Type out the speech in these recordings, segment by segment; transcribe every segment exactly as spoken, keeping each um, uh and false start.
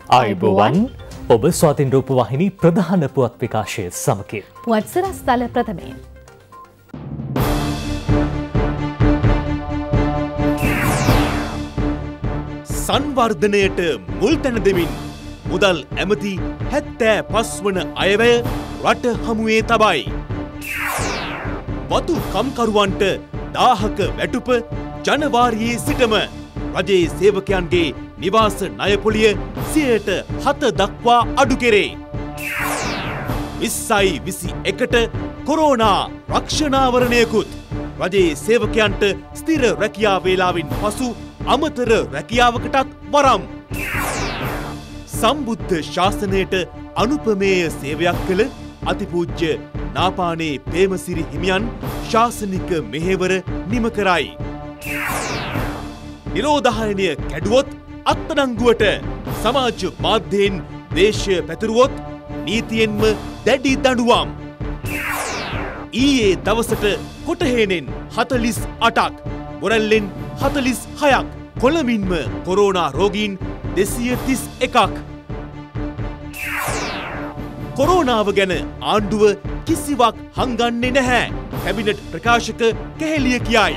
ආයුබෝවන් ඔබ ස්වාධීන රූපවාහිනී ප්‍රධාන පුවත් විකාශය සමගින් පුවත් සරස්තල ප්‍රථමයෙන් සංවර්ධනයට මුල් තැන දෙමින් මුදල් ඇමති හැත්තෑ පස් වන අයවැය රට හමුවේ තබයි. වතු කම්කරුවන්ට දාහක වැටුප ජනවාරියේ සිටම රජයේ සේවකයන්ගේ නිවාස ණයපොලිය සියයට හත දක්වා අඩු කෙරේ. විස්සයි විසි එකට කොරෝනා රක්ෂණාවරණයකුත් රජයේ සේවකයන්ට ස්ථිර රැකියා වේලාවෙන් පසු අමතර රැකියාවකටත් වරම්. සම්බුද්ධ ශාසනයට අනුපමේය සේවයක් කළ අතිපූජ්‍ය නාපානේ පේමසිරි හිමියන් ශාසනික මෙහෙවර නිම කරයි. නිරෝධායනය කැඩුවොත් අත්අඩංගුවට සමාජ මාධ්‍යයෙන් දේශය පැතුරුවොත් නීතියෙන්ම දැඩි දඬුවම්. ඊයේ දවසට කොටහේනෙන් හතළිස් අටක් බොරැල්ලෙන් හතළිස් හයක් කොළඹින්ම කොරෝනා රෝගීන් දෙසිය තිස් එකක්. කොරෝනාව ගැන ආණ්ඩුව කිසිවක් හංගන්නේ නැහැ. කැබිනට් ප්‍රකාශක කැහෙලිය කියයි.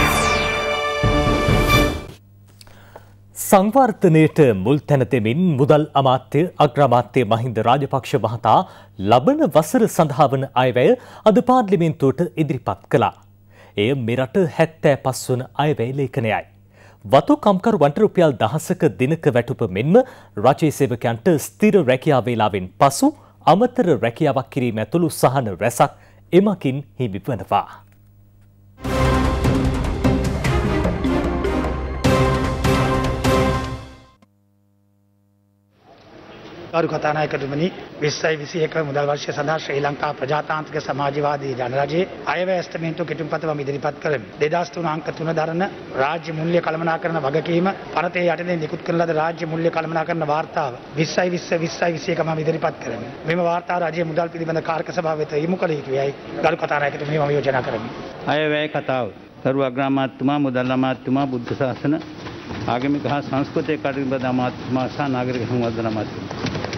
සංවර්ධනයට මුල් තැන දෙමින් මුදල් අමාත්‍ය අග්‍රාමාත්‍ය මහින්ද රාජපක්ෂ මහතා ලබන වසර සඳහා වන අයවැය අද පාර්ලිමේන්තුවට ඉදිරිපත් කළා. එය මෙරට හැත්තෑ පස් වන අයවැය ලේඛනයයි. වතු කම්කරුවන්ට රුපියල් දහසක දිනක වැටුප මෙන්ම රජයේ සේවකයන්ට ස්ථිර රැකියා වේලාවෙන් පසු අමතර රැකියාවක් කිරීම ඇතුළු සහන රැසක් එමකින් හිමි වනවා. ගරු කතානායකතුමනි විස්සයි විසි එක මුදල් වර්ෂය සඳහා ශ්‍රී ලංකා ප්‍රජාතාන්ත්‍රික සමාජවාදී ජනරජයේ අයවැය ඇස්තමේන්තුව කෙටුම්පතවම ඉදිරිපත් කරමි. දෙදහස් තුන අංක තුන දරන රාජ්‍ය මූල්‍ය කළමනාකරන වගකීම පනතේ යටතේ නිකුත් කරන ලද රාජ්‍ය මූල්‍ය කළමනාකරන වාර්තාව විස්සයි විස්ස විස්සයි විසි එක මම ඉදිරිපත් කරමි. මෙම වාර්තාව රජයේ මුදල් පිළිබඳ කාර්ක සභාව වෙත යොමු කළ යුතුයයි ගරු කතානායකතුමනි මම යෝජනා කරමි. අයවැය කතාව ගරු අග්‍රාමාත්‍යතුමා මුදල් අමාත්‍යතුමා බුද්ධ ශාසන ආගමික හා සංස්කෘතික කටයුතු අමාත්‍යතුමා සහ නාගරික සංවර්ධන අමාත්‍යතුමා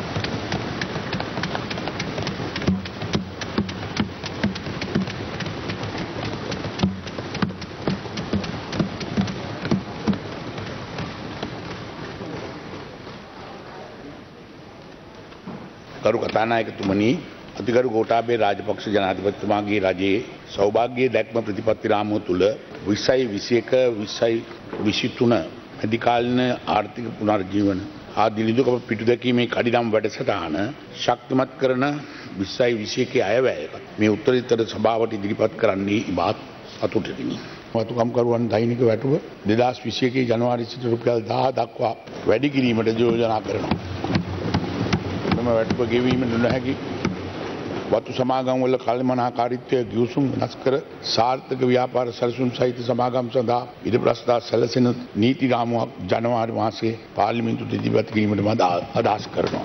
ගරු කතානායකතුමනි අතිගරු ගෝඨාභය රාජපක්ෂ ජනාධිපතිතුමාගේ රජයේ සෞභාග්‍ය දැක්ම ප්‍රතිපත්ති රාමුව තුළ විස්සයි විසි එක විස්සයි විසි තුන මැදිකාලීන ආර්ථික පුනර්ජීවන හා දිලිඳුකම පිටු දැකීමේ කඩිනම් වැඩසටහන ශක්තිමත් කරන විස්සයි විසි එකේ අයවැය මේ උත්තරීතර සභාවට ඉදිරිපත් කරන්නේ ඉබාත් සතුටිනි. වතු කම්කරුවන් දෛනික වැටුප දෙදහස් විසි එකේ ජනවාරි සිට රුපියල් දහ දක්වා වැඩි කිරීමට යෝජනා කරනවා. මෙම වැටුප ගෙවීමට නොහැකි වතු සමාගම් වල කළමනාකාරීත්වය ගිවිසුම් වෙනස් කර සාර්ථක ව්‍යාපාර සැලසුම් සහිත සමාගම් සඳහා ඉඩ ප්‍රස්ථා සැලසෙන නීති රාමුවක් ජනවාරි මාසයේ පාර්ලිමේන්තුවට ඉදිරිපත් කිරීමට මම අදහස් කරනවා.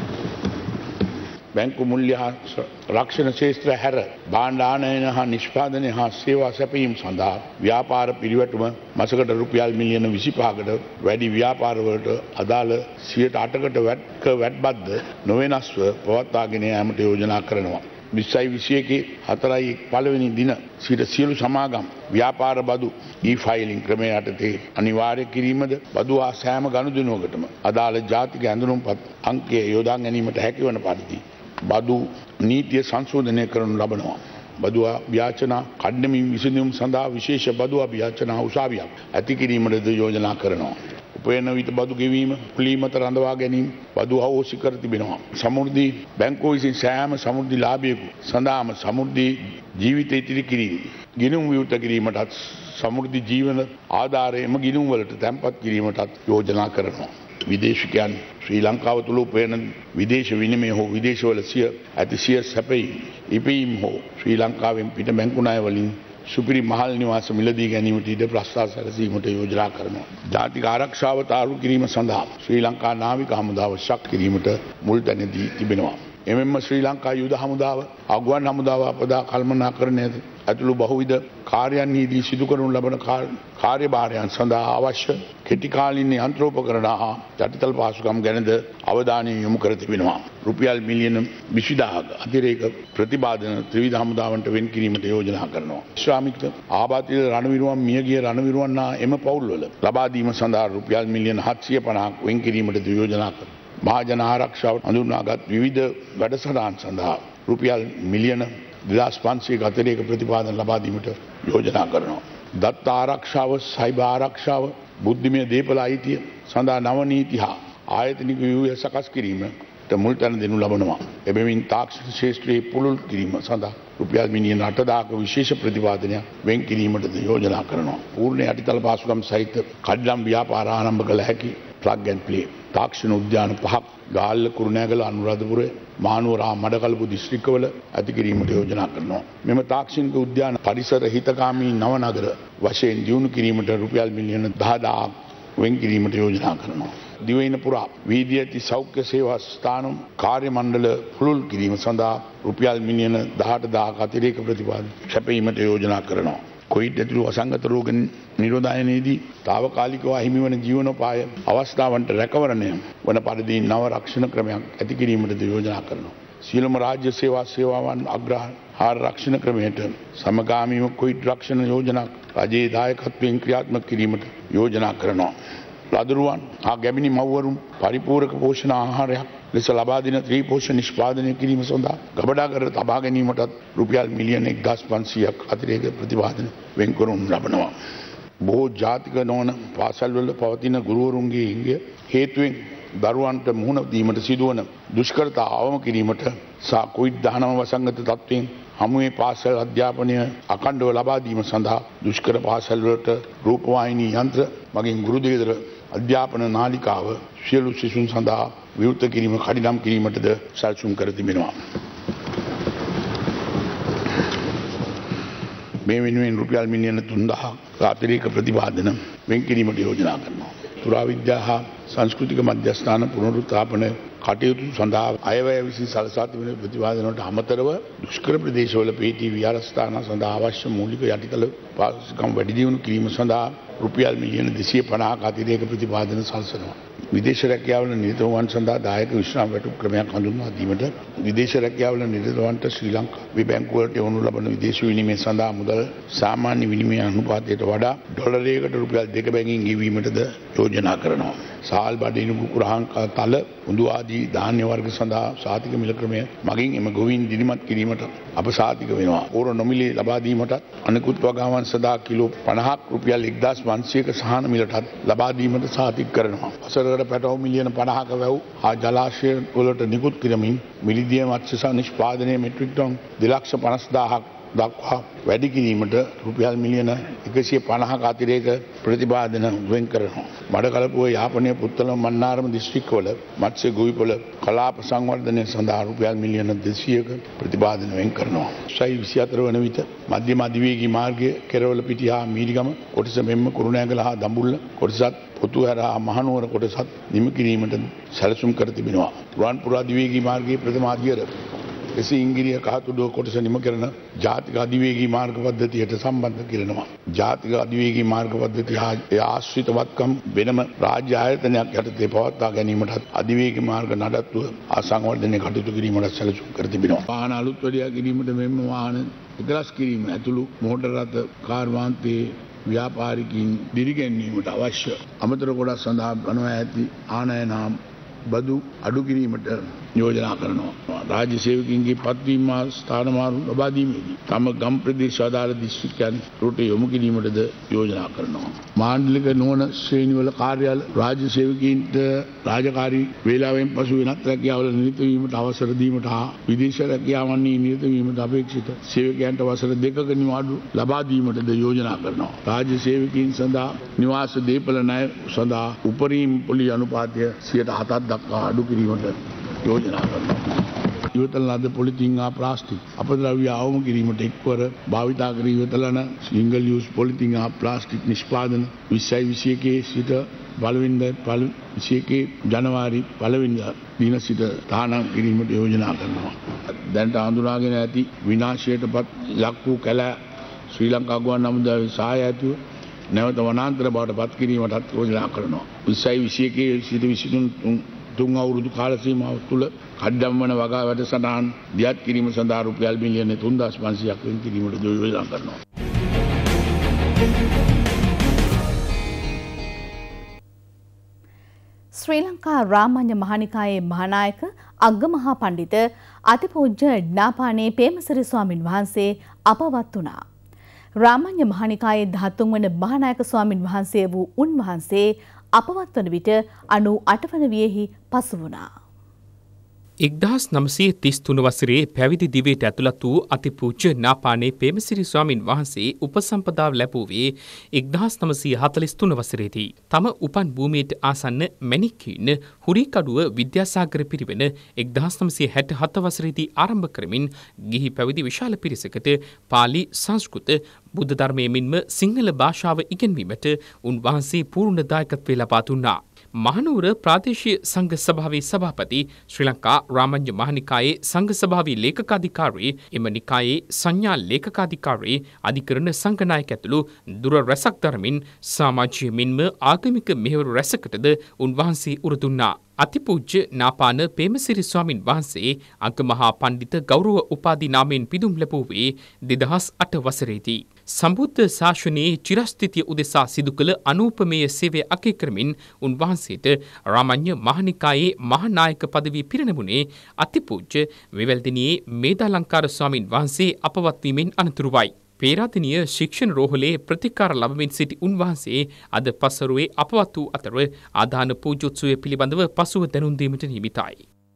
බැංකු මුල්‍ය හා රක්ෂණ ක්ෂේත්‍රය හැර භාණ්ඩ ආනයන හා නිෂ්පාදනය හා සේවා සැපයීම සඳහා ව්‍යාපාර පිරිවැටුම මසකට රුපියල් මිලියන විසිපහකට වැඩි ව්‍යාපාරවලට අදාළ සියයට අටකට වැට්ක වැට්බද්ද නොවෙනස්ව පවත්වාගෙන යාමට යෝජනා කරනවා. විස්සයි විසි එකේ හතරයි පළවෙනි දින සිට සියලු සමාගම් ව්‍යාපාර බදු ඊ-ෆයිලිං ක්‍රමය යටතේ අනිවාර්ය කිරීමද බදු හා සෑම ගනුදෙනුවකටම අදාළ ජාතික ඇඳුම්පත් අංකය යොදා ගැනීමට හැකිවන පරිදි බදු නීතිය සංශෝධනය කරනු ලබනවා. බදු අභ්‍යාචනා කඩ්නමින් විසඳුම් සඳහා විශේෂ බදු අභ්‍යාචනා උසාවියක් ඇති කිරීමටද යෝජනා කරනවා. උපයන විට බදු ගෙවීම පුලීමත රඳවා ගැනීම බදු අවශ්‍ය කර තිබෙනවා. සමෘද්ධි බැංකුව විසින් සෑම සමෘද්ධි ලාභියෙකු සඳහාම සමෘද්ධි ජීවිත ඉතිරි කිරීම ගිණුම් විවෘත කිරීමටත් සමෘද්ධි ජීවන ආධාරයේම ගිණුම් වලට තැන්පත් කිරීමටත් යෝජනා කරනවා. විදේශිකයන් ශ්‍රී ලංකාව තුළ උපයන විදේශ විනිමය හෝ විදේශවල සිය ඇති සිය සැපයීම් ඉපීම් හෝ ශ්‍රී ලංකාවෙන් පිට බැංකු ණය වලින් සුපිරි මහල් නිවාස මිලදී ගැනීමට ඉඩ ප්‍රස්ථා සැලසීමට යෝජනා කරනවා. ජාතික ආරක්ෂාව තාරු කිරීම සඳහා ශ්‍රී ලංකා නාවික හමුදාව ශක්ති කිරීමට මුල් තැන දී තිබෙනවා. එමෙන්ම ශ්‍රී ලංකා යුද හමුදාව අගුවන් හමුදාව අපදා කළමනාකරණය ඇතුළු බහුවිධ කාර්යයන්හිදී සිදු කරනු ලබන කාර්යභාරයන් සඳහා අවශ්‍ය කෙටි කාලීන යන්ත්‍රෝපකරණ හා යටිතල පහසුකම් ගැනද අවධානය යොමු කර තිබෙනවා. රුපියල් මිලියන විසිදාහක අතිරේක ප්‍රතිපාදන ත්‍රිවිධ හමුදාවන්ට වෙන් කිරීමට යෝජනා කරනවා. ශ්‍රාමික ආබාධිත රණවිරුවන් මියගිය රණවිරුවන් හා එම පවුල්වල ලබා දීම සඳහා රුපියල් මිලියන හත්සිය පනහක් වෙන් කිරීමට යෝජනා කරනවා. මහජන ආරක්ෂාව හඳුනාගත් විවිධ වැඩසටහන් සඳහා රුපියල් මිලියන දෙදහස් පන්සියක අතිරේක ප්‍රතිපාදන ලබා දීමට යෝජනා කරනවා. දත්ත ආරක්ෂාව, සයිබර් ආරක්ෂාව, බුද්ධිමය දේපල අයිතිය සඳහා නව නීති හා ආයතනික ව්‍යුහය සකස් කිරීමට මුල් තැන දෙනු ලබනවා. එබැවින් තාක්ෂණ ක්ෂේත්‍රයේ පුළුල් කිරීම සඳහා රුපියල් මිලියන අටදාක විශේෂ ප්‍රතිපාදනයක් වෙන් කිරීමටද යෝජනා කරනවා. පූර්ණ යටිතල පහසුකම් සහිත කඩිනම් ව්‍යාපාර ආරම්භ කළ හැකි ප්ලග් ඇන්ඩ් ප්ලේ තාක්ෂණ උද්‍යාන පහක් ගාල්ල, කුරුණෑගල, අනුරාධපුර, මහනුවර හා මඩකලපු දිස්ත්‍රික්කවල ඇති කිරීමට යෝජනා කරනවා. මෙම තාක්ෂණික උද්‍යාන පරිසර හිතකාමී නව නගර වශයෙන් දියුණු කිරීමට රුපියල් මිලියන දහදාහක් වෙන් කිරීමට යෝජනා කරනවා. දිවයින පුරා වීදි ඇති සෞඛ්‍ය සේවා ස්ථාන කාර්ය මණ්ඩල පුළුල් කිරීම සඳහා රුපියල් මිලියන දහඅටදාහක අතිරේක ප්‍රතිපාදන සැපයීමට යෝජනා කරනවා. කොවිඩ් ඇතුළු අසංගත රෝග නිරෝධායනයේදී తాවකාලිකව හිමිවන ජීවනෝපාය අවස්ථාවන්ට රැකවරණය වන පරිදි නව රක්ෂණ ක්‍රමයක් ඇති කිරීමට යෝජනා කරනවා. සියලුම රාජ්‍ය සේවා සේවාවන් අග්‍රහාර රක්ෂණ ක්‍රමයට සමගාමීව කොවිඩ් රක්ෂණ යෝජනා රජයේ දායකත්වයෙන් ක්‍රියාත්මක කිරීමට යෝජනා කරනවා. ලදරුවන් හා ගැමිණි මව්වරුන් පරිපූර්ණක පෝෂණ ආහාරයක් ලෙස ලබා දෙන ත්‍රිපෝෂණ නිෂ්පාදනය කිරීම සඳහා ගබඩාකර තබා ගැනීමටත් රුපියල් මිලියන එක්දහස් පන්සියයක් අතිරේක ප්‍රතිපාදන වෙන් කරනු ලබනවා. බොහෝ ජාතික නොවන පාසල්වල පවතින ගුරුවරුන්ගේ හිඟය හේතුවෙන් දරුවන්ට මුහුණ දීමට සිදුවන දුෂ්කරතා අවම කිරීමට සහ කොවිඩ් දහනව වසංගත තත්ත්වයෙන් හමුවේ පාසල් අධ්‍යාපනය අඛණ්ඩව ලබා දීම සඳහා දුෂ්කර පාසල්වලට රූපවාහිනී යන්ත්‍ර මගින් ගුරු දෙදර අධ්‍යාපන නාලිකාව සියලු සිසුන් සඳහා විවෘත කිරීම කඩිනම් කිරීමටද සැලසුම් කර තිබෙනවා. මේ වෙනුවෙන් රුපියල් මිලියන තුන්දාහක අතිරේක ප්‍රතිපාදන වෙන් කිරීමට යෝජනා කරනවා. පුරාවිද්‍යා හා සංස්කෘතික මධ්‍යස්ථාන පුනරුත්ථාපන කටයුතු සඳහා අයවැය විසින් සලසා තිබෙන ප්‍රතිපාදනවලට අමතරව දුෂ්කර ප්‍රදේශවල පිහිටි විහාරස්ථාන සඳහා අවශ්‍ය මූලික යටිතල පහසුකම් වැඩි දියුණු කිරීම සඳහා රුපියල් මිලියන දෙසිය පනහක අතිරේක ප්‍රතිපාදන සලසනවා. විදේශ රැකියාවල නිරතවන් සඳහා දායක විශ්‍රාම වැටුප් ක්‍රමයක් හඳුන්වා දීමට විදේශ රැකියාවල නිරතවන්ට ශ්‍රී ලංකා බැංකුවලට යොමු ලබන විදේශ විනිමය සඳහා මුදල් සාමාන්‍ය විනිමය අනුපාතයට වඩා ඩොලරයකට රුපියල් දෙක බැගින් ගෙවීමටද යෝජනා කරනවා. සාල් බඩිනු කුකුරාංකා තල උඳු ආදී ධාන්‍ය වර්ග සඳහා සාතික මිල ක්‍රමය මගින් එම ගොවීන් දිරිමත් කිරීමට අප සාතික වෙනවා. පූර්ව නොමිලේ ලබා දීමටත් අනෙකුත් වගාවන් සඳහා කිලෝ පනහක් රුපියල් එක්දහස් පන්සියයක සහන මිලටත් ලබා දීමට සාතික කරනවා. වසරකට පැටව මිලියන පනහක වැව් හා ජලාශය වලට නිකුත් කිරමින් මිලිදිය මත්ස්‍ය නිෂ්පාදනය මෙට්‍රික් ටන් දෙලක්ෂ පනස්දාහක් දක්වා වැඩි කිරීමට රුපියල් මිලියන එකසිය පනහක අතිරේක ප්‍රතිපාදන වෙන් කරනවා. මඩකලපුව යාපනය පුත්තලම මන්නාරම දිස්ත්‍රික්කවල මත්ස්‍ය ගොවිපොළ කලාප සංවර්ධනය සඳහා රුපියල් මිලියන දෙසීයක ප්‍රතිපාදන වෙන් කරනවා. සයි විසිහතර වන විට මධ්‍යම අධිවේගී මාර්ගය කෙරවල පිටිය හා මීරිගම කොටස මෙන්ම කුරුණෑගල හා දඹුල්ල කොටසත් පොතුහැර හා මහනුවර කොටසත් නිම කිරීමට සැලසුම් කර තිබෙනවා. රුවන්පුර අධිවේගී මාර්ගයේ ප්‍රථම අධියර එසේ ඉංගිරිය කහතුඩුව කොටස නිම කරන ජාතික අධිවේගී මාර්ග පද්ධතියට සම්බන්ධ කරනවා. ජාතික අධිවේගී මාර්ග පද්ධතිය හා ආශ්‍රිත වත්කම් වෙනම රාජ්‍ය ආයතනයක් යටතේ පවත්වා ගැනීමටත් අධිවේගී මාර්ග නඩත්තුව ආසංවර්ධනය කටයුතු කිරීමට සැලසුම් කර තිබෙනවා. වාහන අලුත් වැඩියා කිරීමට මෙන්ම වාහන එකලස් කිරීම ඇතුළු මෝටර රථ කාර් වාහනයේ ව්‍යාපාරිකයින් දිරිගැන්වීමට අවශ්‍ය අමතර කොටස් සඳහා ගණවා ඇති ආනයන බදු අඩු කිරීමට යෝජනා කරනවා. රාජ්‍ය සේවකයන්ගේ පත්වීම ස්ථානමාරු ලබා දීමේදී තම ගම් ප්‍රදේශ අදාළ දිස්ත්‍රික්කයන් රට යොමු කිරීමටද යෝජනා කරනවා. මාණ්ඩලික නොවන ශ්‍රේණිවල කාර්යාල රාජ්‍ය සේවකයන්ට රාජකාරී වේලාවෙන් පසු වෙනත් රැකියාවල නිරත වීමට අවසර දීමට හා විදේශ රැකියාවන්හි නිරත වීමට අපේක්ෂිත සේවකයන්ට වසර දෙකක නිවාඩු ලබා දීමටද යෝජනා කරනවා. රාජ්‍ය සේවකයන් සඳහා නිවාස දීපල ණය සඳහා උපරිම පොලි අනුපාතය සියයට හතක් දක්වා අඩු කිරීමට යෝජනා කරනවා. ඉවතල ලද පොලිතින් හා ප්ලාස්ටික් අපද්‍රව්‍ය අවම කිරීමට එක්වර භාවිතා කර ඉවතලන සිංගල් යූස් පොලිතින් හා ප්ලාස්ටික් නිෂ්පාදන විස්සයි විසියකේ සිට පළවෙනිදා විසියකේ ජනවාරි පළවෙනිදා දින සිට තහනම් කිරීමට යෝජනා කරනවා. දැනට හඳුනාගෙන ඇති විනාශයටපත් ලක් වූ කැලෑ ශ්‍රී ලංකා ගුවන් හමුදාවේ සහාය ඇතුව නැවත වනාන්තර බවට පත් කිරීමටත් යෝජනා කරනවා. විස්සයි විසියකේ සිට විසිතුන් තුන් අවුරුදු කාල සීමාව තුළ කඩ්ඩම් වන වගා වැඩසටහන් දියත් කිරීම සඳහා රුපියල් මිලියන තුන්දාස් පන්සියයක් වෙන් කිරීමට යෝජනා කරනවා. ශ්‍රී ලංකා රාමඤ්ඤ මහානිකායේ මහානායක අග්ගමහා පඬිත අතිපූජ්‍ය ඥාපානේ පේමසිරි ස්වාමින් වහන්සේ අපවත් වුණා. රාමඤ්ඤ මහානිකායේ දහතුන් වන මහානායක ස්වාමින් වහන්සේ වූ උන්වහන්සේ අපවත් වන විට අනූ අට වන වියෙහි පසු වුණා. එක්දහස් නවසිය තිස් තුන වසරේ පැවිදි දිවියට ඇතුළත් වූ අතිපූජ්‍ය ඥාපානේ පේමසිරි ස්වාමින් වහන්සේ උපසම්පදාව ලැබුවේ එක්දහස් නවසිය හතළිස් තුන වසරේදී. තම උපන් භූමියට ආසන්න මැණික්කීන හුරිකඩුව විද්‍යාසාගර පිරිවෙන එක්දහස් නවසිය හැට හත වසරේදී ආරම්භ කරමින් ගිහි පැවිදි විශාල පිරිසකට පාලි සංස්කෘත බුද්ධ ධර්මයේ මෙන්ම සිංහල භාෂාව ඉගෙනවීමට උන්වහන්සේ පූර්ණ දායකත්වය ලබා දුන්නා. මහනුවර ප්‍රාදේශීය සංඝ සභාවේ සභාපති ශ්‍රී ලංකා රාමඤ්ඤ මහානිකායේ සංඝ සභාවේ ලේකකාධිකාරී එම නිකායේ සංඥා ලේකකාධිකාරී අධිකරණ සංඝනායක ඇතුළු දුර රැසක් දරමින් සමාජීය මෙන්ම ආගමික මෙහෙවරු රැසකටද උන්වහන්සේ උර දුන්නා. අතිපූජ්‍ය නාපාන පේමසිරි ස්වාමින් වහන්සේ අග්ගමහා පණ්ඩිත ගෞරව උපාධි නාමයෙන් පිදුම් ලැබුවේ දෙදහස් අට වසරේදී. සම්බුද්ධ ශාසනයේ චිරස්ථිතිය උදෙසා සිදු කළ අනූපමේය සේවය අගය කරමින් උන්වහන්සේට රාමඤ්ඤ මහානිකායේ මහානායක පදවිය පිරිනැමුණේ අතිපූජ්‍ය මෙවැල්දිනියේ මේධාලංකාර ස්වාමින් වහන්සේ අපවත් වීමෙන් අනතුරුවයි. පේරාදෙණිය ශික්ෂණ රෝහලේ ප්‍රතිකාර ලබමින් සිටි උන්වහන්සේ අද පසරුවේ අපවත් වූ අතර ආදාන පූජෝත්සවය පිළිබඳව පසුව දැනුම් දීමට නියමිතයි.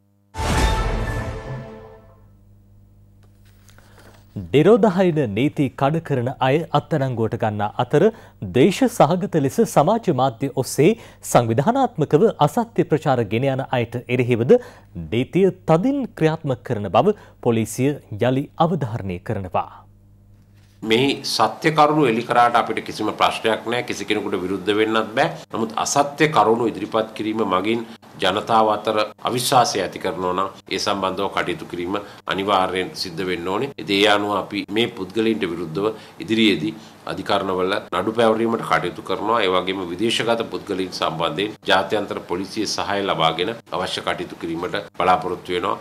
නිරෝධායන නීති කඩ කරන අය අත්අඩංගුවට ගන්නා අතර දේශ සහගත ලෙස සමාජ මාධ්‍ය ඔස්සේ සංවිධානාත්මකව අසත්‍ය ප්‍රචාර ගෙන යන අයට එරෙහිවද නීතිය තදින් ක්‍රියාත්මක කරන බව පොලිසිය යලි අවධාරණය කරනවා. මේ සත්‍ය කරුණු එලි කරාට අපිට කිසිම ප්‍රශ්නයක් නැහැ. කිසි කෙනෙකුට විරුද්ධ වෙන්නත් බෑ. නමුත් අසත්‍ය කරුණු ඉදිරිපත් කිරීම මගින් ජනතාව අතර අවිශ්වාසය ඇති කරනවා නම් ඒ සම්බන්ධව කටයුතු කිරීම අනිවාර්යෙන් සිද්ධ වෙන්න ඕනේ. ඒ අනුව අපි මේ පුද්ගලයන්ට විරුද්ධව ඉදිරියේදී අධිකරණවල නඩු පැවරීමට කටයුතු කරනවා. ඒ වගේම විදේශගත පුද්ගලයන් සම්බන්ධයෙන් ජාත්‍යන්තර පොලිසිය සහාය ලබාගෙන අවශ්‍ය කටයුතු කිරීමට බලාපොරොත්තු වෙනවා.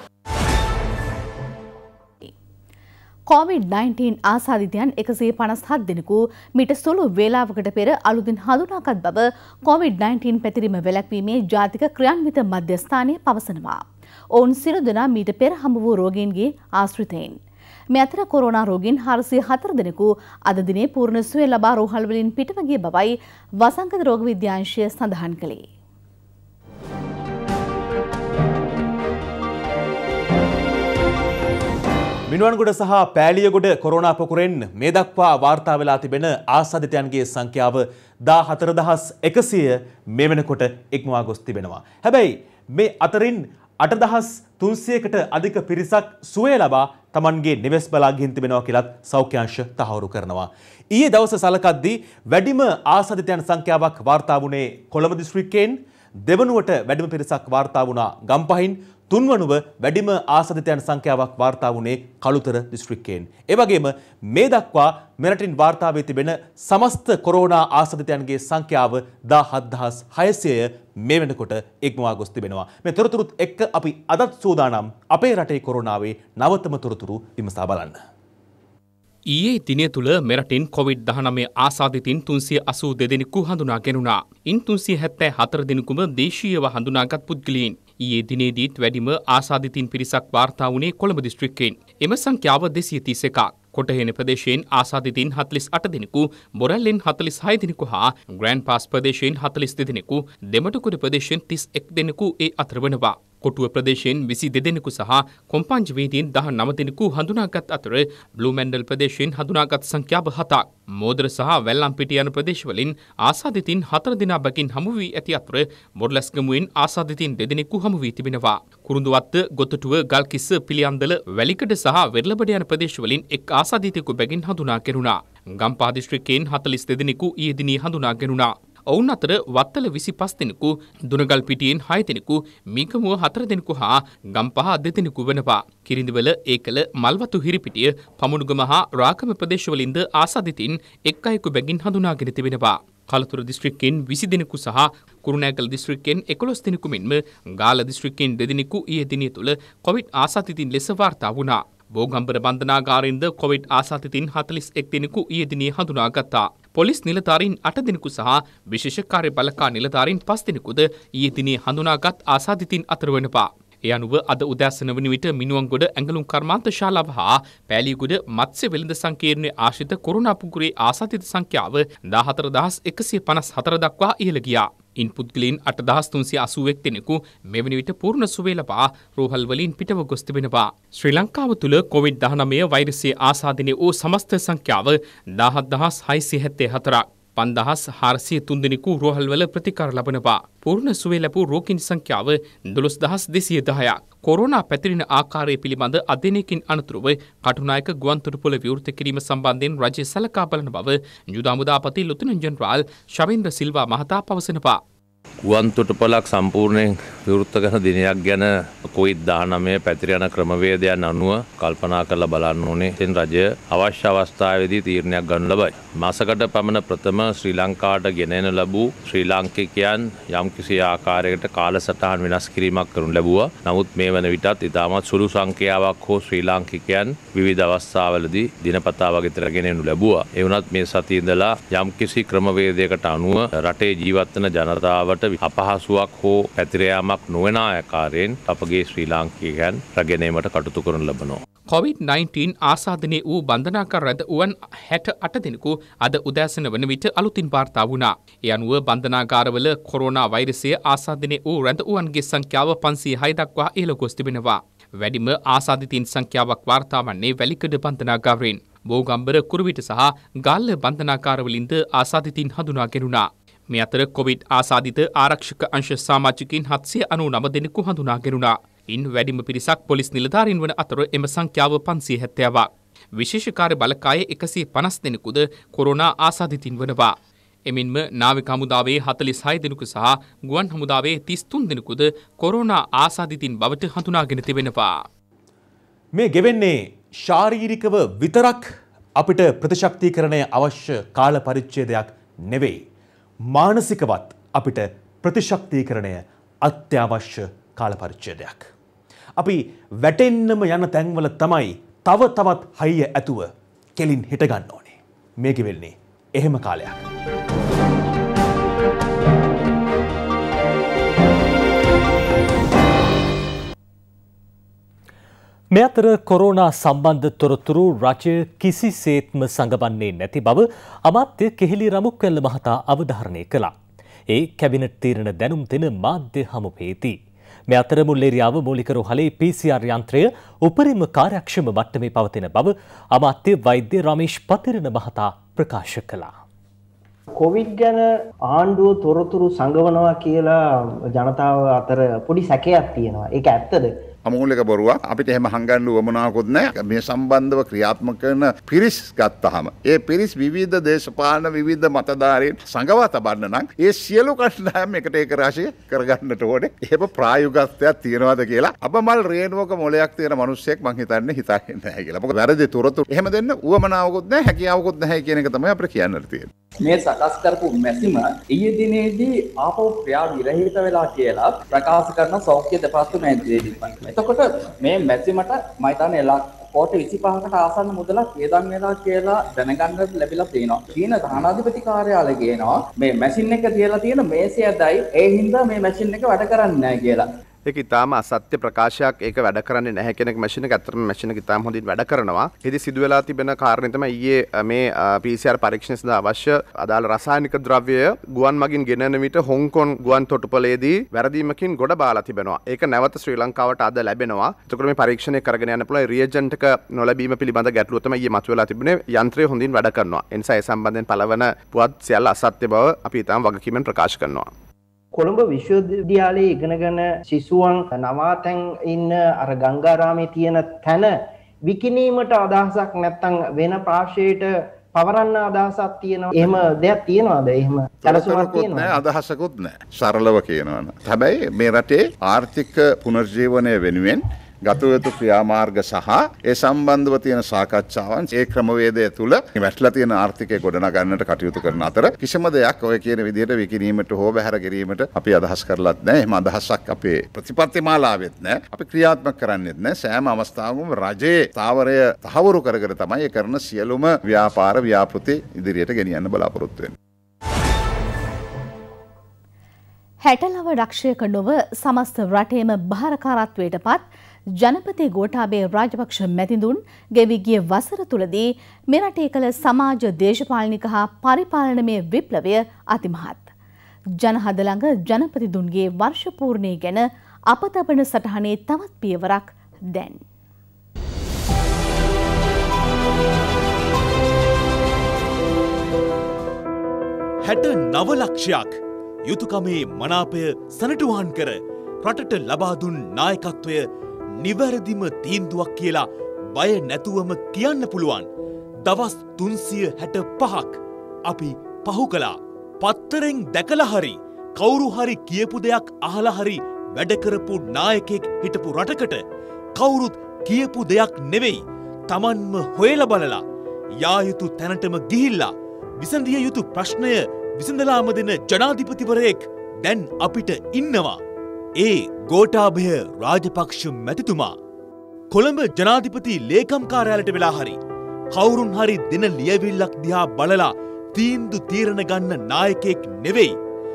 කොවිඩ් නයින්ටීන් ආසාදිතයන් එකසිය පනස් හත් දෙනෙකු මීට සුළු වේලාවකට පෙර අලුතින් හඳුනාගත් බව කොවිඩ් නයින්ටීන් පැතිරීම වැළැක්වීමේ ජාතික ක්‍රියාන්විත මධ්‍යස්ථානය පවසනවා. ඔවුන් සියලු දෙනා මීට පෙර හමු වූ රෝගීන්ගේ ආශ්‍රිතයින්. මේ අතර කොරෝනා රෝගීන් හාරසිය හතර දෙනෙකු අද දිනේ පූර්ණ සුවය ලබා රෝහල් වලින් පිටව ගිය බවයි වසංගත රෝග විද්‍යාංශය සඳහන් කළේ. මිනුවන්ගොඩ සහ පෑලියගොඩ කොරෝනා පොකුරෙන් මේ දක්වා වාර්තා වෙලා තිබෙන ආසාදිතයන්ගේ සංඛ්‍යාව දාහතර දහස් එකසිය මේ වෙනකොට ඉක්මවා ගොස් තිබෙනවා. හැබැයි මේ අතරින් අටදහස් තුන්සියයකට අධික පිරිසක් සුවය ලබා තමන්ගේ නිවෙස් බලා ගිහින් තිබෙනවා කියලත් සෞඛ්‍යාංශ තහවුරු කරනවා. ඊයේ දවස සලකද්දී වැඩිම ආසාදිතයන් සංඛ්‍යාවක් වාර්තා වුණේ කොළඹ දිස්ත්‍රික්කයෙන්, දෙවනුවට වැඩිම පිරිසක් වාර්තා වුණා ගම්පහින්, තුන්වනුව වැඩිම ආසාදිතයන් සංඛ්‍යාවක් වාර්තා වුණේ කළුතර දිස්ත්‍රික්කයෙන්. ඒ වගේම මේ දක්වා මෙරටින් වාර්තා වී තිබෙන සමස්ත කොරෝනා ආසාදිතයන්ගේ සංඛ්‍යාව දාහත් දහස් හයසියය මේ වෙනකොට ඉක්මවා ගොස් තිබෙනවා. මේ තොරතුරුත් එක්ක අපි අදත් සූදානම් අපේ රටේ කොරෝනාවේ නවතම තොරතුරු විමසා බලන්න. ඊයේ දිනය තුළ මෙරටින් කොවිඩ් දහනවය ආසාදිතින් තුන්සිය අසූ දෙදෙනෙකු හඳුනා ගැනුණා. ඉන් තුන්සිය හැත්තෑ හතර දෙනෙකුම දේශීයව හඳුනාගත් පුද්ගලයන්. ඊයේ දිනේදීත් වැඩිම ආසාදිතින් පිරිසක් වාර්තා වුණේ කොළඹ දිස්ත්‍රික්කයෙන්. එම සංඛ්‍යාව දෙසිය තිස් එකක්. කොටහේන ප්‍රදේශයෙන් ආසාදිතින් හතළිස් අට දෙනෙකු, බොරැල්ලෙන් හතළිස් හය දෙනෙකු හා ග්‍රෑන්ඩ් පාස් ප්‍රදේශයෙන් හතළිස් දෙනෙකු, දෙමටුකුරු ප්‍රදේශයෙන් තිස් එක් දෙනෙකු ඒ අතර වනවා. කොටුව ප්‍රදේශයෙන් විසි දෙදෙනෙකු සහ කොම්පංජවේදීන් දහ නව දෙනෙකු හඳුනාගත් අතර බ්ලූ මැන්ඩල් ප්‍රදේශයෙන් හඳුනාගත් සංඛ්‍යාව හතක්. මෝදර සහ වැල්ලම්පිටිය යන ප්‍රදේශවලින් ආසාදිතින් හතර දෙනා බැගින් හමු වී ඇති අතර බොරලැස්ගමුවෙන් ආසාදිතින් දෙදෙනෙකු හමු වී තිබෙනවා. කුරුඳුවත්ත, ගොතටුව, ගල්කිස්ස, පිළියන්දල, වැලිකඩ සහ වෙරළබඩ යන ප්‍රදේශවලින් එක් ආසාදිතයෙකු බැගින් හඳුනා ගැනුණා. ගම්පහ දිස්ත්‍රික්කයෙන් හතළිස් දෙදෙනෙකු ඊයේ දිනේ හඳුනා ගැනුණා. ඔවුන් අතර වත්තල විසිපස් දෙනෙකු, දුනගල් පිටියෙන් හය දෙනෙකු, මීගමුව හතර දෙනෙකු හා ගම්පහ දෙදෙනෙකු වෙනවා. කිරිඳිවල, ඒකල, මල්වතු හිරිපිටිය, පමුණුගම හා රාගම ප්‍රදේශවලින්ද ආසාදිතින් එක් අයෙකු බැගින් හඳුනාගෙන තිබෙනවා. කලතුර දිස්ත්‍රික්කයෙන් විසි දෙනෙකු සහ කුරුණෑගල දිස්ත්‍රික්කයෙන් එකොළොස් දෙනෙකු මෙන්ම ගාල්ල දිස්ත්‍රික්කයෙන් දෙදෙනෙකු ඊයේ දිනේ තුල කොවිඩ් ආසාදිතින් ලෙස වාර්තා වුණා. බෝගම්බර බන්ධනාගාරයෙන්ද කොවිඩ් ආසාදිතින් හතළිස් එක් දෙනෙකු ඊයේ දිනේ හඳුනාගත්තා. පොලිස් නිලධාරීන් අට දෙනෙකු සහ විශේෂ කාර්ය බළකා නිලධාරීන් පස් දෙනෙකුද ඊයේ දිනේ හඳුනාගත් ආසාදිතින් අතර වෙනවා. ඒ අනුව අද උදෑසන වන විට මිනුවන්ගොඩ ඇඟලුම් කර්මාන්ත ශාලාව හා පෑලියගොඩ මත්ස්‍ය වෙළඳ සංකීර්ණයේ ආශ්‍රිත කොරෝනා පුකුරේ ආසාදිත සංඛ්‍යාව දාහතර දහස් එකසිය පනස් හතර දක්වා ඉහළ ගියා. ඉන් පුද්ගලයන් අටදහස් තුන්සිය අසූ එක් දෙනෙකු මෙවැනි විට පූර්ණ සුවය ලබා රෝහල් වලින් පිටව ගොස් තිබෙනවා. ශ්‍රී ලංකාව තුළ කොවිඩ් දහනවය වෛරසයේ ආසාදනය වූ සමස්ත සංඛ්‍යාව දාහත් දහස් හයසිය හැත්තෑ හතරක්. පන්දහස් හාරසිය තුන් දෙනෙකු රෝහල්වල ප්‍රතිකාර ලබනවා. පූර්ණ සුවය ලැබූ රෝගීන් සංඛ්‍යාව දොළොස් දහස් දෙසිය දහයක්. කොරෝනා පැතිරෙන ආකාරය පිළිබඳ අධ්‍යයනයකින් අනතුරුව කටුනායක ගුවන්තොටුපොළ විවෘත කිරීම සම්බන්ධයෙන් රජය සලකා බලන බව යුද හමුදාපති ලුතුනන් ජෙනරාල් ශවේන්ද්‍ර සිල්වා මහතා පවසනවා. ගුවන්තොටුපළක් සම්පූර්ණයෙන් විවෘත කරන දිනයක් ගැන කොවිඩ් දහනවය පැතිර යන ක්‍රමවේදයන් අනුව කල්පනා කරලා බලන්න ඕනේ. ඉතින් රජය අවශ්‍ය අවස්ථාවේදී තීරණයක් ගන්න ලබයි. මාසකට පමණ ප්‍රථම ශ්‍රී ලංකාවට ගෙන එන ලැබූ ශ්‍රී ලාංකිකයන් යම්කිසි ආකාරයකට කාලසටහන් වෙනස් කිරීමක් කරනු ලැබුවා. නමුත් මේ වන විටත් ඉතාමත් සුළු සංඛ්‍යාවක් හෝ ශ්‍රී ලාංකිකයන් විවිධ අවස්ථාවලදී දිනපතා වගේ ගෙන එනු ලැබුවා. ඒ වුණත් මේ සතියේ ඉඳලා යම්කිසි ක්‍රමවේදයකට අනුව රටේ ජීවත් වන ජනතාවට අපහසුයක් හෝ පැතිරයාමක් නොවන ආකාරයෙන් අපගේ ශ්‍රී ලාංකිකයන් රැගෙනීමට කටයුතු කරනු ලබනවා. කොවිඩ් නයින්ටීන් ආසාදනය වූ බන්ධනාගාර රැඳවුවන් හැට අට දෙනෙකු අද උදෑසන වන විට අලුතින් වාර්තා වුණා. ඒ අනුව බන්ධනාගාරවල කොරෝනා වෛරසය ආසාදනය වූ රැඳවුවන්ගේ සංඛ්‍යාව පන්සිය හය දක්වා ඉහළ ගොස් තිබෙනවා. වැඩිම ආසාදිතින් සංඛ්‍යාවක් වාර්තා වන්නේ වැලිකඩ බන්ධනාගාරයෙන්. බෝගම්බර, කුරුවිට සහ ගාල්ල බන්ධනාගාරවලින්ද ආසාදිතින් හඳුනා ගැනුණා. මේ අතර කොවිඩ් ආසාදිත ආරක්ෂක අංශ සමාජිකින් හත්සිය අනූ නව දෙනෙකු හඳුනා ගැනුණා. ඉන් වැඩිම පිරිසක් පොලිස් නිලධාරීන් වන අතර එම සංඛ්‍යාව පන්සිය හැත්තෑවක්. විශේෂ කාර්ය බළකාය එකසිය පනස් දෙනෙකුද කොරෝනා ආසාදිතින් වනවා. එමෙන්ම නාවික හමුදාවේ හතළිස් හය දෙනෙකු සහ ගුවන් හමුදාවේ තිස් තුන් දෙනෙකුද කොරෝනා ආසාදිතින් බවට හඳුනාගෙන තිබෙනවා. මේ ගෙවෙන්නේ ශාරීරිකව විතරක් අපිට ප්‍රතිශක්තිකරණය අවශ්‍ය කාල පරිච්ඡේදයක් නෙවෙයි. මානසිකවත් අපිට ප්‍රතිශක්තිකරණය අත්‍යවශ්‍ය කාල පරිච්ඡේදයක්. අපි වැටෙන්නම යන තැන්වල තමයි තව තවත් හයිය ඇතුව කෙලින් හිට ගන්න ඕනේ. මේක වෙන්නේ එහෙම කාලයක්. මේ අතර කොරෝනා සම්බන්ධ තොරතුරු රජය කිසිසේත්ම සංගවන්නේ නැති බව අමාත්‍ය කෙහෙලි රමුක්වැල්ල මහතා අවධාරණය කළා. ඒ කැබිනට් තීරණ දැනුම් දෙන මාධ්‍ය හමුවේදී. මේ අතර මුල්ලේරියාව මූලික රෝහලේ පී සී ආර් යන්ත්‍රය උපරිම කාර්යක්ෂම මට්ටමේ පවතින බව අමාත්‍ය වෛද්‍ය රමේෂ් පතිරණ මහතා ප්‍රකාශ කළා. කොවිඩ් ගැන ආණ්ඩුව තොරතුරු සංගවනවා කියලා ජනතාව අතර පොඩි සැකයක් තියෙනවා. ඒක ඇත්තද? අමූලික බොරුවක්. අපිට එහෙම හංගන්න උවමනාවකුත් නැහැ. මේ සම්බන්ධව ක්‍රියාත්මක කරන පිරිස් ගත්තාම ඒ පිරිස් විවිධ දේශපාලන විවිධ මතධාරීන් සංගවා තබන්න නම් ඒ සියලු කණ්ඩායම් එකට ඒක රාශිය කරගන්නට ඕනේ. එහෙම ප්‍රායෝගිකත්වයක් තියනවාද කියලා අපමල් රේණුවක මොලයක් තියෙන මිනිස්සෙක් මං හිතන්නේ හිතන්නේ නැහැ කියලා. මොකද වැරදි තොරතුරු එහෙම දෙන්න උවමනාවකුත් නැහැ, හැකියාවකුත් නැහැ කියන එක තමයි අපිට කියන්නට තියෙන්නේ. මේ සකස් කරපු මැසිම ඊයේ දිනේදී ආපහු ක්‍රියා විරහිත වෙලා කියලා ප්‍රකාශ කරන සෞඛ්‍ය දෙපාර්තමේන්තුවේදී. එතකොට මේ මැසිමට මම හිතන්නේ කෝටි විසිපහකට ආසන්න මුදලක් වේදන් වෙලා කියලා දැනගන්න ලැබිලා තියෙනවා. චීන ධනාධිපති කාර්යාලය කියනවා මේ මැෂින් එක තියලා තියෙන මේසයදයි ඒ හින්දා මේ මැෂින් එක වැඩ කරන්නේ නැහැ කියලා. ඒක ඉතාම අසත්‍ය ප්‍රකාශයක්. ඒක වැඩ කරන්නේ නැහැ කෙනෙක් මැෂින් එක. ඇත්තටම මැෂින් එක ඉතාම හොඳින් වැඩ කරනවා. ඉතින් සිදු වෙලා තිබෙන කාරණේ තමයි ඊයේ මේ පී සී ආර් පරීක්ෂණ සඳහා අවශ්‍ය අදාළ රසායනික ද්‍රව්‍ය ගුවන් මගින් ගෙනෙන විට හොංකොන් ගුවන් තොටුපළේදී වැරදීමකින් ගොඩ බාලා තිබෙනවා. ඒක නැවත ශ්‍රී ලංකාවට අද ලැබෙනවා. එතකොට මේ පරීක්ෂණය කරගෙන යන්න පුළුවන්. රියජන්ට් එක නොලැබීම පිළිබඳ ගැටලුව තමයි ඊයේ මතුවලා තිබුණේ. යන්ත්‍රය හොඳින් වැඩ කරනවා. ඒ නිසා ඒ සම්බන්ධයෙන් පළවන පුවත් සියල්ල අසත්‍ය බව අපි ඉතාම වගකීමෙන් ප්‍රකාශ කරනවා. කොළඹ විශ්වවිද්‍යාලයේ ඉගෙනගෙන සිසුවන් නවාතැන් ඉන්න අර ගංගාරාමේ තියෙන තැන විකිණීමට අදහසක් නැත්නම් වෙන ප්‍රාශ්‍රයයට පවරන්න අදහසක් තියෙනවා. එහෙම දෙයක් තියනවාද? එහෙම සැලසුමක් තියෙනවද? අදහසකුත් නැහැ. සරලව කියනවනම්. හැබැයි මේ රටේ ආර්ථික පුනර්ජීවනය වෙනුවෙන් ගත යුතු ක්‍රියාමාර්ග සහ ඒ සම්බන්ධව තියෙන සාකච්ඡාවන් ඒ ක්‍රමවේදය තුළ වැටලා තියෙන ආර්ථිකය ගොඩනගන්නට කටයුතු කරන අතර කිසිම දෙයක් ඔය කියන විදිහට විකිණීමට හෝ බැහැර කිරීමට අපි අදහස් කරලත් නැහැ. එහෙම අදහසක් අපේ ප්‍රතිපත්ති මාලාවෙත් නැහැ. අපි ක්‍රියාත්මක කරන්නේත් නැහැ. සෑම අවස්ථාවකම රජයේ ස්ථාවරය තහවුරු කරගෙන තමයි ඒ කරන සියලුම ව්‍යාපාර ව්‍යාපෘති ඉදිරියට ගෙනියන්න බලාපොරොත්තු වෙන්නේ. හැටලව රක්ෂයක නොව සමස්ත රටේම භාරකාරත්වයට පත් ජනපති ගෝඨාභය රාජපක්ෂ මැතිඳුන් ගෙවි ගිය වසර තුලදී මේ රටේ කළ සමාජ දේශපාලනික හා පරිපාලනමය විප්ලවය අතිමහත්. ජනහද ළඟ ජනපතිදුන්ගේ වර්ෂ පූර්ණිය ගැන අප තබන සටහනේ තවත් පියවරක් දැන්. හැට නව ලක්ෂයක් යුතුයකමේ මනාපය සනටුවාන් කර රටට ලබා දුන් නායකත්වය නිවැරදිම තීන්දුවක් කියලා බය නැතුවම කියන්න පුළුවන්. දවස් තුන්සිය හැට පහක් අපි පහු කළා. පත්තරෙන් දැකලා හරි කවුරු හරි කියපු දෙයක් අහලා හරි වැඩ කරපු නායකයෙක් හිටපු රටකට කවුරුත් කියපු දෙයක් නෙවෙයි Tamanම හොයලා බලලා යා යුතු තැනටම ගිහිල්ලා විසඳිය යුතු ප්‍රශ්නය විසඳලාම දෙන ජනාධිපතිවරයෙක් දැන් අපිට ඉන්නවා. ඒ ගෝඨාභය රාජපක්ෂ මැතිතුමා කොළඹ ජනාධිපති ලේකම් කාර්යාලයට වෙලා හරි කවුරුන් හරි දෙන ලියවිල්ලක් දිහා බලලා තීන්දුව තීරණ ගන්න නායකයෙක් නෙවෙයි.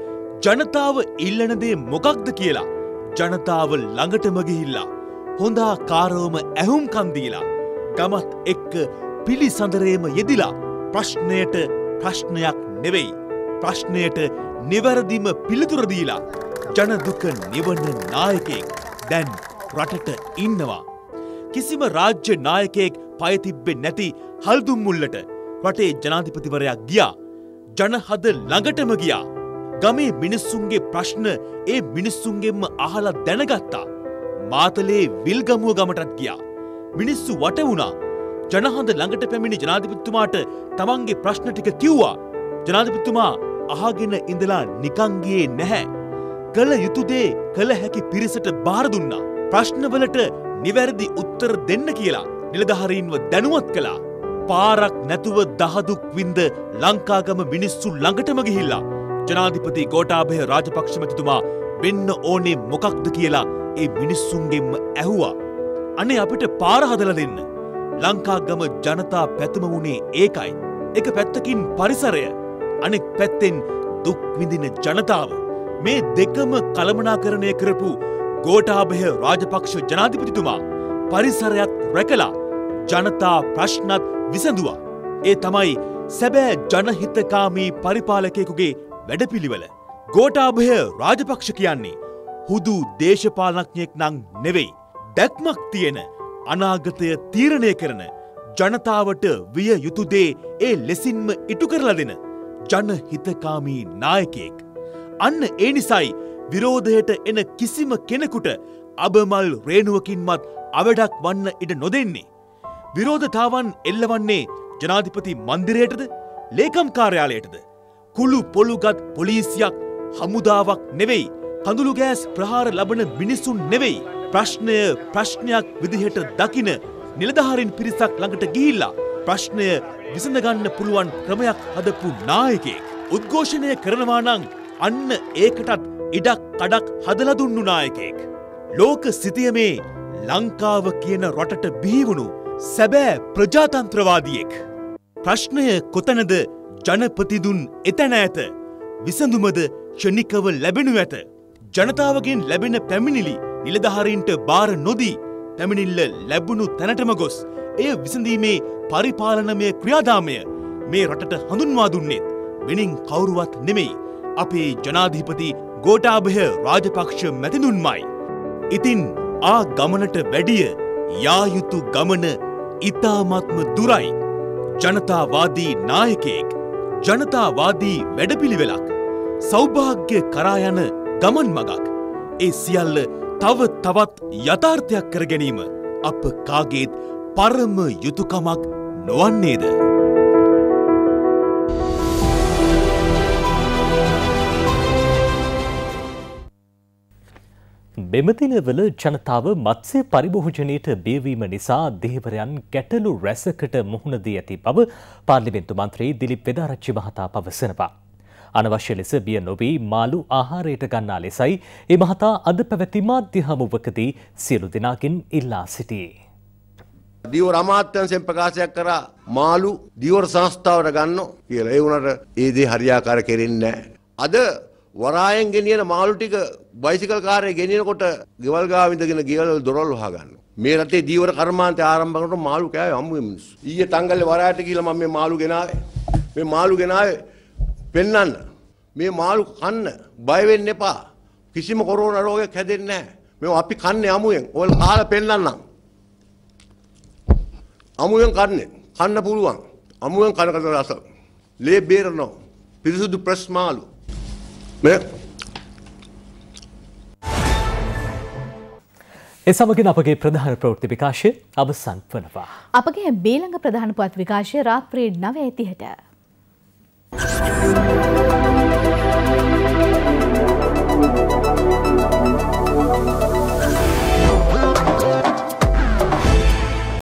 ජනතාව ඉල්ලන දේ මොකක්ද කියලා ජනතාව ළඟටම ගිහිල්ලා හොඳාකාරවම ඇහුම්කන් දීලා ගමත් එක්ක පිළිසඳරේම යෙදිලා ප්‍රශ්නයට ප්‍රශ්නයක් නෙවෙයි ප්‍රශ්නයට නිවැරදිම පිළිතුර දීලා ජන දුක නිවන නායකයෙක් දැන් රටට ඉන්නවා. කිසිම රාජ්‍ය නායකයෙක් පය තිබ්බේ නැති හල්දුම් මුල්ලට රටේ ජනාධිපතිවරයා ගියා. ජනහද ළඟටම ගියා. ගමේ මිනිස්සුන්ගේ ප්‍රශ්න ඒ මිනිස්සුන්ගෙන්ම අහලා දැනගත්තා. මාතලේ විල්ගමුව ගමටත් ගියා. මිනිස්සු වට වුණා. ජනහද ළඟට පැමිණි ජනාධිපතිතුමාට තමන්ගේ ප්‍රශ්න ටික කිව්වා. ජනාධිපතිතුමා අහගෙන ඉඳලා නිකන් ගියේ නැහැ. කළ යුතු දේ කළ හැකි පිරිසට බාර දුන්නා. ප්‍රශ්නවලට නිවැරදි උත්තර දෙන්න කියලා නිලධාරීන්ව දැනුවත් කළා. පාරක් නැතුව දහදුක් වින්ද ලංකාගම මිනිස්සු ළඟටම ගිහිල්ලා ජනාධිපති ගෝඨාභය රාජපක්ෂ මැතිතුමා වෙන්න ඕනේ මොකක්ද කියලා ඒ මිනිස්සුන්ගෙන්ම ඇහුවා. අනේ අපිට පාර හදලා දෙන්න. ලංකාගම ජනතා පැතුම වුණේ ඒකයි. එක පැත්තකින් පරිසරය අනෙක් පැත්තෙන් දුක් විඳින ජනතාව. මේ දෙකම කළමනාකරණය කරපු ගෝඨාභය රාජපක්ෂ ජනාධිපතිතුමා පරිසරයත් රැකලා ජනතා ප්‍රශ්නත් විසඳුවා. ඒ තමයි සැබෑ ජනහිතකාමී පරිපාලකයෙකුගේ වැඩපිළිවෙල. ගෝඨාභය රාජපක්ෂ කියන්නේ හුදු දේශපාලනඥයෙක් නම් නෙවෙයි. දැක්මක් තියෙන අනාගතය තීරණය කරන ජනතාවට විය යුතු දේ ඒ ලෙසින්ම ඉටු කරලා දෙන ජනහිතකාමී නායකයෙක්. අන්න ඒ නිසයි විරෝධයට එන කිසිම කෙනෙකුට අබමල් රේණුවකින්වත් අවඩක් වන්න ඉඩ නොදෙන්නේ. විරෝධතාවන් එල්ලවන්නේ ජනාධිපති මන්දිරයටද ලේකම් කාර්යාලයටද කුළු පොළුගත් පොලිසියක් හමුදාවක් නෙවෙයි. කඳුළු ගෑස් ප්‍රහාර ලබන මිනිසුන් නෙවෙයි. ප්‍රශ්නය ප්‍රශ්නයක් විදිහට දකින නිලධාරීන් පිරිසක් ළඟට ගිහිල්ලා ප්‍රශ්නය විසඳගන්න පුළුවන් ක්‍රමයක් හදපු නායකයෙක්. උද්ඝෝෂණය කරනවා නම් අන්න ඒකටත් ඉඩක් කඩක් හදලා දුන්නු නායකයෙක්. ලෝක සිතියමේ ලංකාව කියන රටට බිහිවුණු සැබෑ ප්‍රජාතන්ත්‍රවාදියෙක්. ප්‍රශ්නය කොතනද ජනපතිදුන් එතැන ඇත. විසඳුමද ක්ෂණිකව ලැබෙනු ඇත. ජනතාවගෙන් ලැබෙන පැමිණිලි නිලධාරීන්ට බාර නොදී පැමිණිල්ල ලැබුණු තැනටම ගොස් එය විසඳීමේ පරිපාලනමය ක්‍රියාදාමය මේ රටට හඳුන්වා දුන්නේත් වෙනින් කවුරුවත් නෙමෙයි අපේ ජනාධිපති ගෝඨාභය රාජපක්ෂ මැතිතුන්මයි. ඉතින් ආ ගමනට වැඩිය යා යුතු ගමන ඉතාමත්ම දුරයි. ජනතාවාදී නායකයෙක්, ජනතාවාදී වැඩපිළිවෙලක්, සෞභාග්‍ය කරා යන ගමන් මගක්, ඒ සියල්ල තව තවත් යථාර්ථයක් කර ගැනීම අප කාගේත් පරම යුතුයකමක් නොවන්නේද? මෙමදිනවල ජනතාව මත්ස්‍ය පරිභෝජනයට බියවීම නිසා දෙහිවරයන් ගැටලු රැසකට මුහුණ දී ඇති බව පාර්ලිමේන්තු මන්ත්‍රී දිලිප් වෙදාරච්චි මහතා පවසනවා. අනවශ්‍ය ලෙස බිය නොවී මාළු ආහාරයට ගන්නා ලෙසයි ඒ මහතා අද පැවැති මාධ්‍ය හමුවකදී සියලු දෙනාගෙන් ඉල්ලා සිටියේ. දියවර අමාත්‍යංශයෙන් ප්‍රකාශයක් කරා මාළු දියවර සංස්ථාවට ගන්නෝ කියලා. ඒ වුණාට ඒ දේ හරියාකාර කෙරෙන්නේ නැහැ. අද වරායෙන් ගෙනියන මාළු ටික බයිසිකල් කාර්යය ගෙනියනකොට ගෙවල් ගාව ඉඳගෙන ගෙවල් දොරවල් වහ ගන්නවා. මේ රටේ දීවර කර්මාන්තය ආරම්භ කරනකොට මාළු කෑවේ හම්බ වෙන මිනිස්සු. ඊයේ තංගල්ලේ වරායට ගිහලා මම මේ මාළු ගෙනාවේ. මේ මාළු ගෙනාවේ පෙන්නන්න. මේ මාළු කන්න බය වෙන්න එපා. කිසිම කොරෝනා රෝගයක් හැදෙන්නේ නැහැ. මේ අපි කන්නේ අමුයෙන්. ඔයාලා කාලා පෙන්නන්නම්. අමුයෙන් කන්නේ. කන්න පුළුවන්. අමුයෙන් කනකට රස. ලේ බේරනවා. පිරිසුදු ප්‍රස් මාළු. මේ ඒ සමගින් අපගේ ප්‍රධාන ප්‍රවෘත්ති විකාශය අවසන් වනවා. අපගේ බේළඟ ප්‍රධාන පුවත් විකාශය රාත්‍රී නවය තිහට.